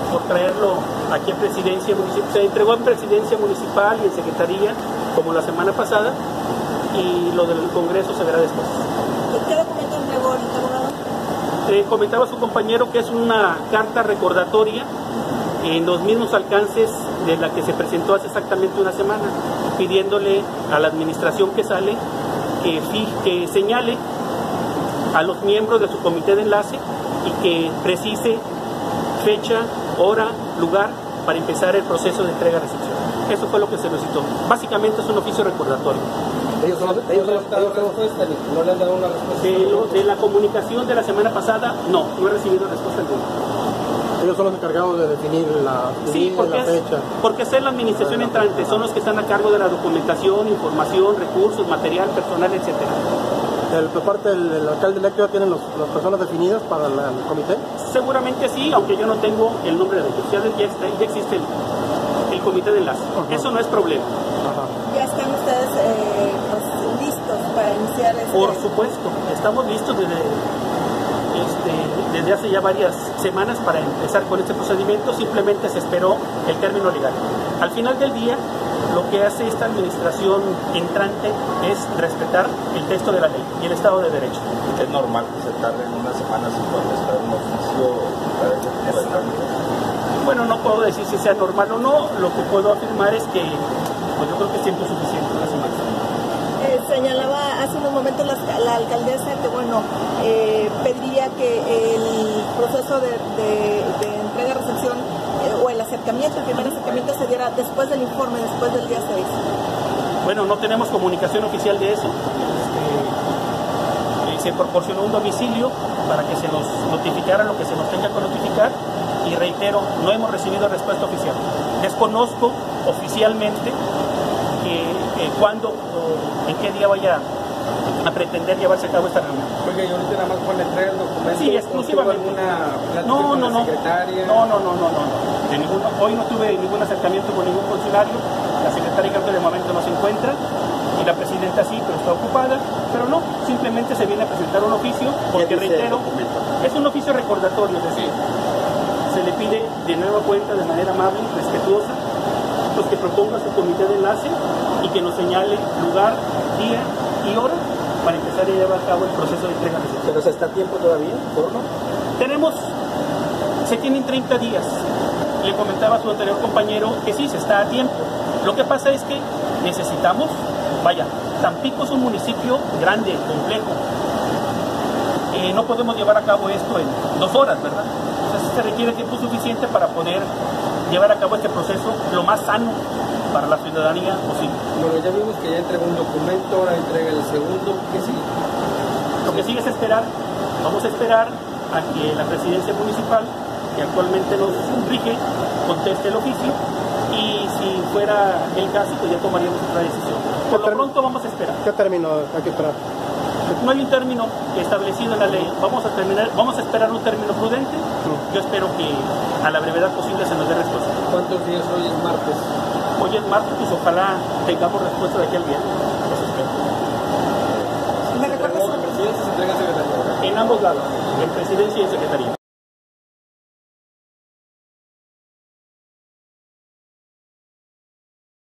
por traerlo aquí en Presidencia Municipal. Se entregó en Presidencia Municipal y en Secretaría, como la semana pasada, y lo del Congreso se verá después. ¿Qué documento entregó el abogado? Comentaba su compañero que es una carta recordatoria en los mismos alcances de la que se presentó hace exactamente una semana, pidiéndole a la administración que sale que señale a los miembros de su comité de enlace y que precise fecha, hora, lugar para empezar el proceso de entrega-recepción. Eso fue lo que se solicitó. Básicamente es un oficio recordatorio. Ellos no le han dado una respuesta. De la comunicación de la semana pasada, no he recibido respuesta alguna. Ellos son los encargados de definir la fecha. Porque es la administración entrante, son los que están a cargo de la documentación, información, recursos, material, personal, etcétera. ¿Por parte del alcalde electo ya tienen las personas definidas para el comité? Seguramente sí, aunque yo no tengo el nombre de ellos. Ya existe el comité de enlace. Eso no es problema. ¿Ya están ustedes listos para iniciar Por supuesto, estamos listos desde hace ya varias semanas para empezar con este procedimiento. Simplemente se esperó el término legal. Al final del día, lo que hace esta administración entrante es respetar el texto de la ley y el Estado de Derecho. ¿Es normal que se tarden unas semanas en contestar un oficio para ese tipo de trámite? Bueno, no puedo decir si sea normal o no. Lo que puedo afirmar es que yo creo que es tiempo suficiente una semana. Señalaba hace unos momentos la alcaldesa que pediría que el proceso de entrega-recepción o el acercamiento, el primer acercamiento se diera después del informe, después del día 6. Bueno, no tenemos comunicación oficial de eso. Se proporcionó un domicilio para que se nos notificara lo que se nos tenga que notificar y reitero, no hemos recibido respuesta oficial. Desconozco oficialmente cuándo o en qué día vaya a pretender llevarse a cabo esta reunión. Oiga, y ahorita nada más con la entrega del documento. Sí, exclusivamente. No. Secretaria? No. Hoy no tuve ningún acercamiento con ningún funcionario. La secretaria creo que de momento no se encuentra y la presidenta sí, pero está ocupada. Pero no, simplemente se viene a presentar un oficio porque reitero, es un oficio recordatorio, es decir, se le pide de nueva cuenta de manera amable, respetuosa, pues que proponga su comité de enlace y que nos señale lugar, día y hora para empezar a llevar a cabo el proceso de entrega. ¿Pero se está a tiempo todavía, Forno? Se tienen 30 días. Le comentaba a su anterior compañero que sí, se está a tiempo. Lo que pasa es que necesitamos, Tampico es un municipio grande, complejo. No podemos llevar a cabo esto en 2 horas, ¿verdad? Entonces se requiere tiempo suficiente para poder llevar a cabo este proceso lo más sano para la ciudadanía posible. Bueno, ya vimos que ya entregó un documento, ahora entrega el segundo. ¿Qué sigue? Lo que sigue es esperar. Vamos a esperar a que la presidencia municipal, que actualmente nos rige, conteste el oficio y si fuera el caso, pues ya tomaríamos otra decisión. Por lo pronto vamos a esperar. ¿Qué término hay que esperar? No hay un término establecido en la ley. Vamos a esperar un término prudente. Yo espero que a la brevedad posible se nos dé respuesta. ¿Cuántos días hoy es martes? Hoy es martes, pues ojalá tengamos respuesta de aquí al viernes. ¿Me recuerdas? ¿En presidencia se entrega secretaría? En ambos lados, en presidencia y en secretaría.